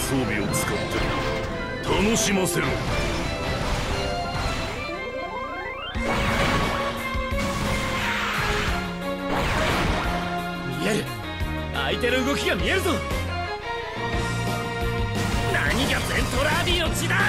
装備を使って楽しませろ。 見える。相手の動きが見えるぞ。何がゼントラーディの血だ。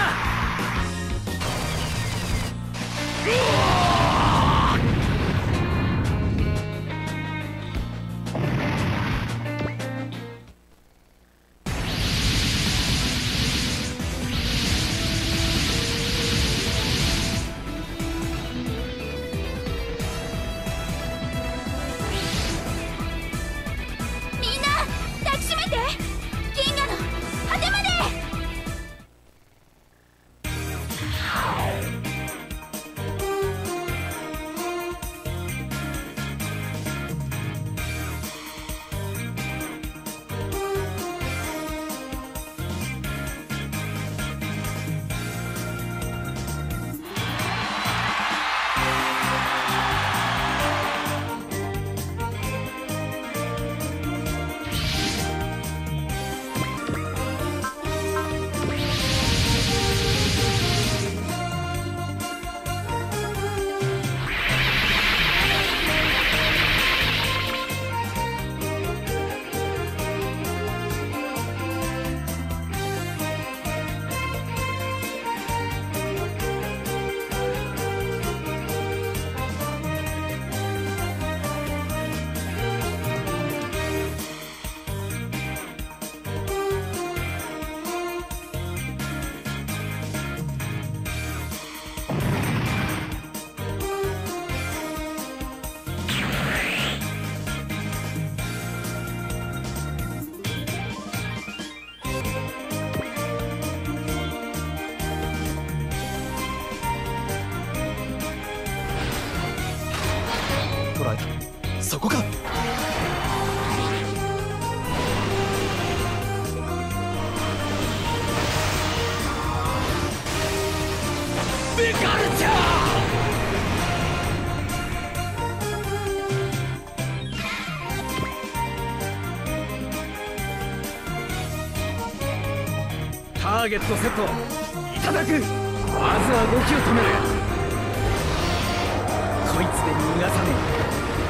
そこか。 ベカルチャー。ターゲットセットいただく。まずは動きを止める。こいつで逃がさねえ。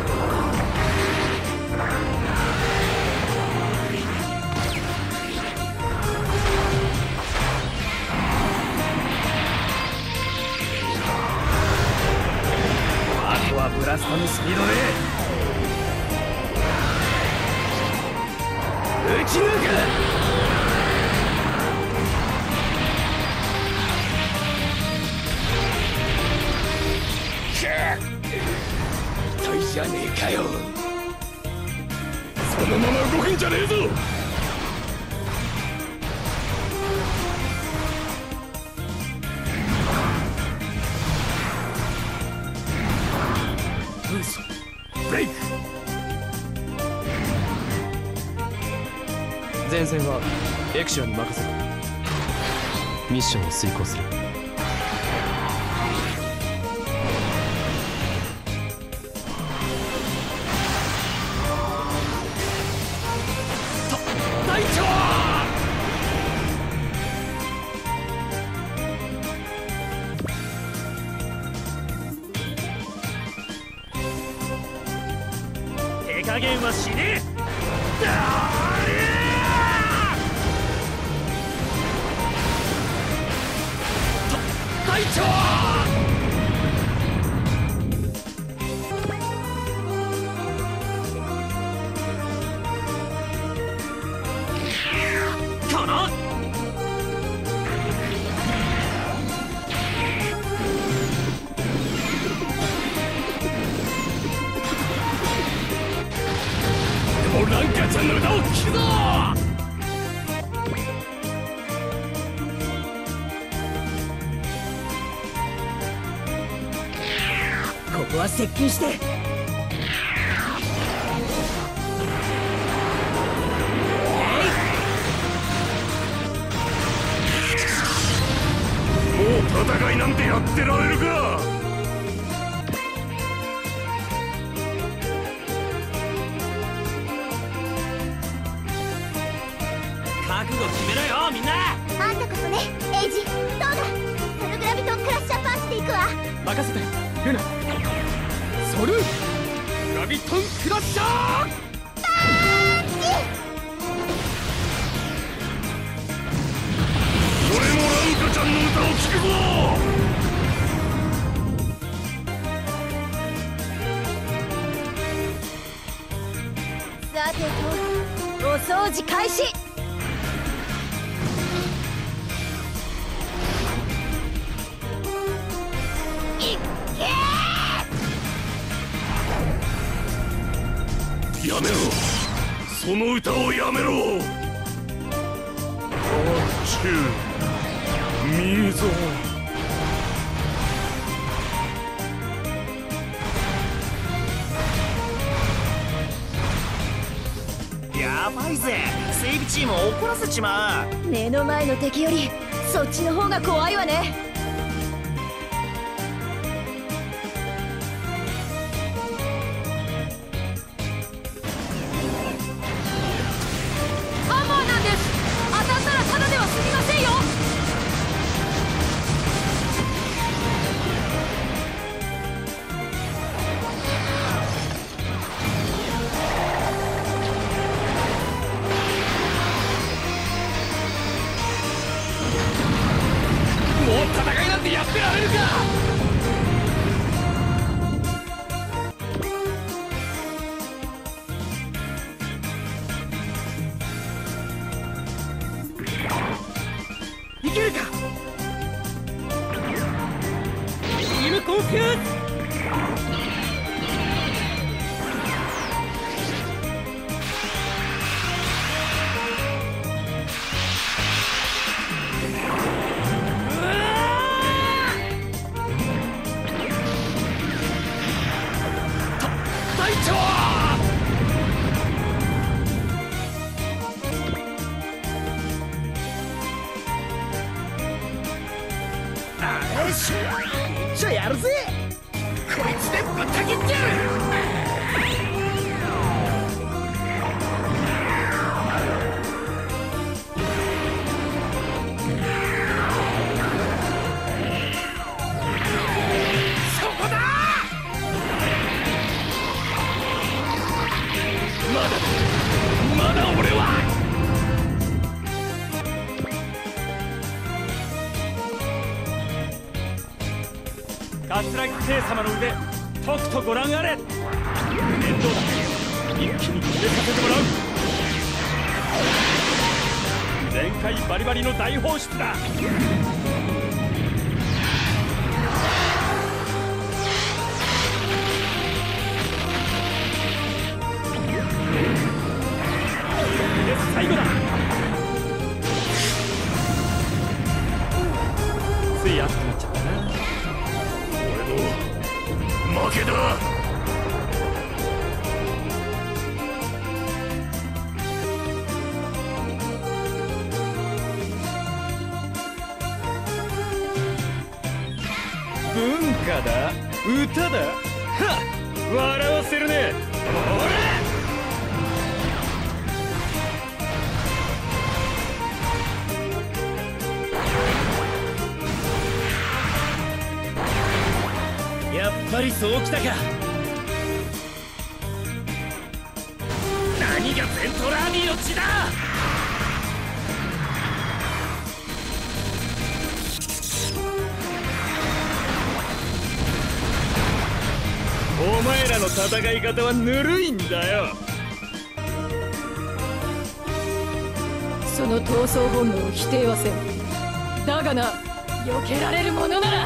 ブラストのスピードで打ち抜く。痛いじゃねえかよ。 そのまま動くんじゃねえぞ。ブレイク。 前線はエクシアに任せろ。ミッションを遂行する。 隊長。手加減はしねえ。隊長。かな。でもランカちゃんの歌を聴くぞ。ここは接近して。 もう戦いなんてやってられるか。 覚覚悟決めろよみんな。 あんたこそね、エイジ。どうだ、ソルグラビトンクラッシャーパンチでいくわ。 任せてルナ。ソルグラビトンクラッシャーパンチ。 俺もランカちゃんの歌を聴くぞ。 さてと、お掃除開始。いっけー！やめろ、その歌をやめろ。溝。 やばいぜ、整備チームを怒らせちまう。 目の前の敵よりそっちの方が怖いわね。ハンマーなんです。当たったらただでは済みませんよ。 もう戦いなんてやってられるか。いけるか。チームコンフューズ。じゃあやるぜ。こいつでぶった切ってやる。そこだ。まだ俺は。桂木帝様の腕、とくとご覧あれ。面倒だ、一気に決めさせてもらう。全開バリバリの大放出だ。で最後だ。つい熱くなっちゃったな。 負けだ。 文化だ、歌だ。はっ、笑わせるね。やっぱりそうきたか。何がゼントラーディの血だ。お前らの戦い方はぬるいんだよ。 その闘争本能を否定はせん。だがな、避けられるものなら。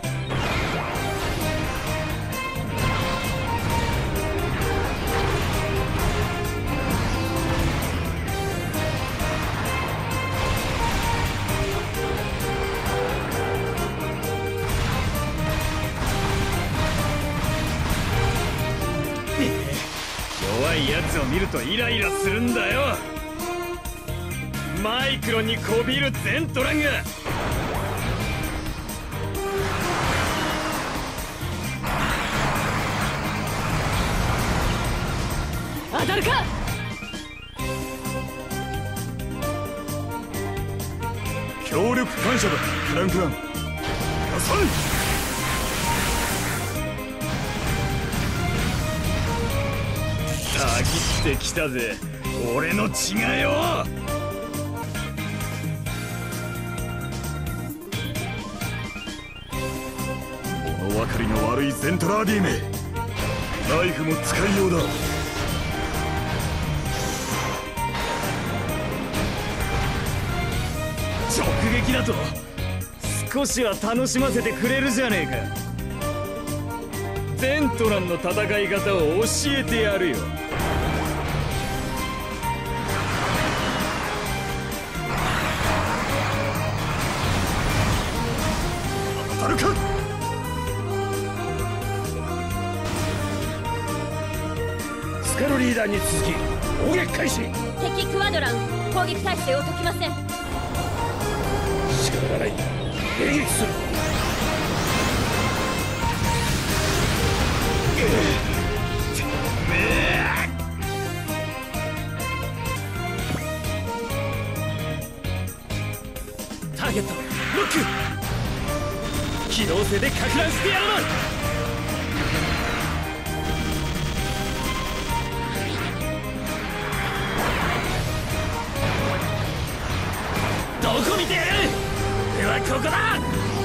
弱いやつを見るとイライラするんだよ。マイクロにこびるゼントランが。 当たるか。 協力感謝だクランクラン。よさい。たぎってきたぜ俺の血がよ。物分かりの悪いゼントラーディめ、ナイフも使いようだ。直撃だと少しは楽しませてくれるじゃねえか。ゼントランの戦い方を教えてやるよ。当たるか。スカルリーダーに続き攻撃開始。 敵クワドラン攻撃態勢を解きません。 仕方がない迎撃する。ターゲットロック。機動性でか乱してやるな。どこ見てやる。ではここだ。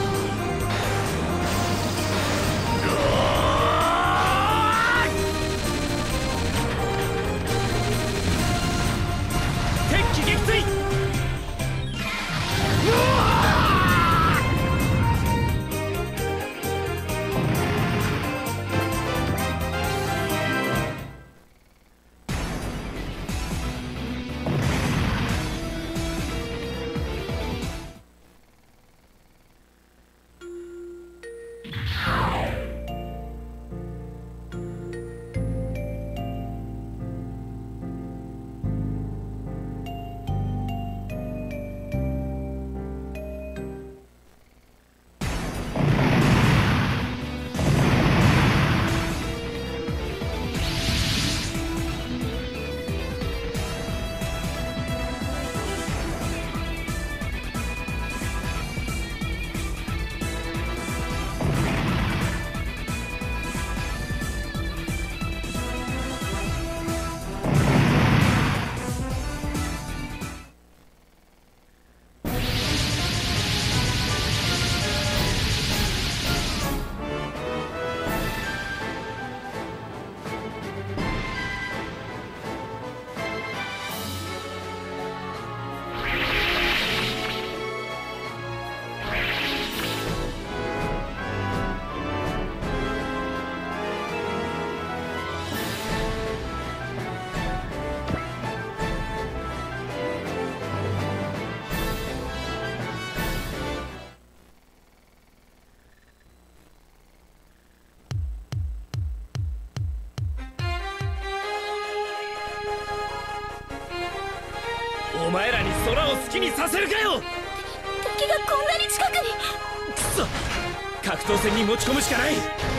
敵機撃墜。お前らに空を好きにさせるかよ。 敵がこんなに近くに。 くそ、格闘戦に持ち込むしかない。